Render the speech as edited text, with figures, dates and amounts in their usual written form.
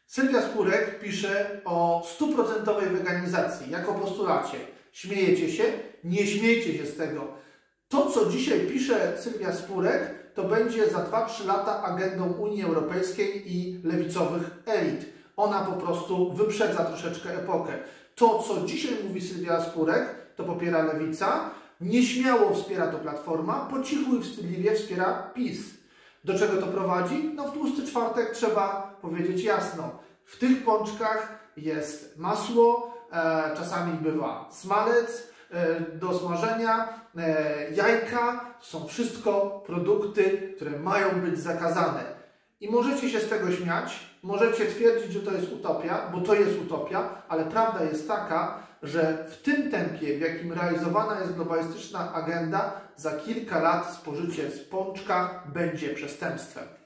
Sylwia Spurek pisze o 100% weganizacji jako postulacie. Śmiejecie się? Nie śmiejcie się z tego. To, co dzisiaj pisze Sylwia Spurek, to będzie za 2-3 lata agendą Unii Europejskiej i lewicowych elit. Ona po prostu wyprzedza troszeczkę epokę. To, co dzisiaj mówi Sylwia Spurek, to popiera lewica, nieśmiało wspiera to Platforma, po cichu i wstydliwie wspiera PiS. Do czego to prowadzi? No w tłusty czwartek trzeba powiedzieć jasno. W tych pączkach jest masło, czasami bywa smalec do smażenia, jajka. Są wszystko produkty, które mają być zakazane. I możecie się z tego śmiać, możecie twierdzić, że to jest utopia, bo to jest utopia, ale prawda jest taka, że w tym tempie, w jakim realizowana jest globalistyczna agenda, za kilka lat spożycie z pączka będzie przestępstwem.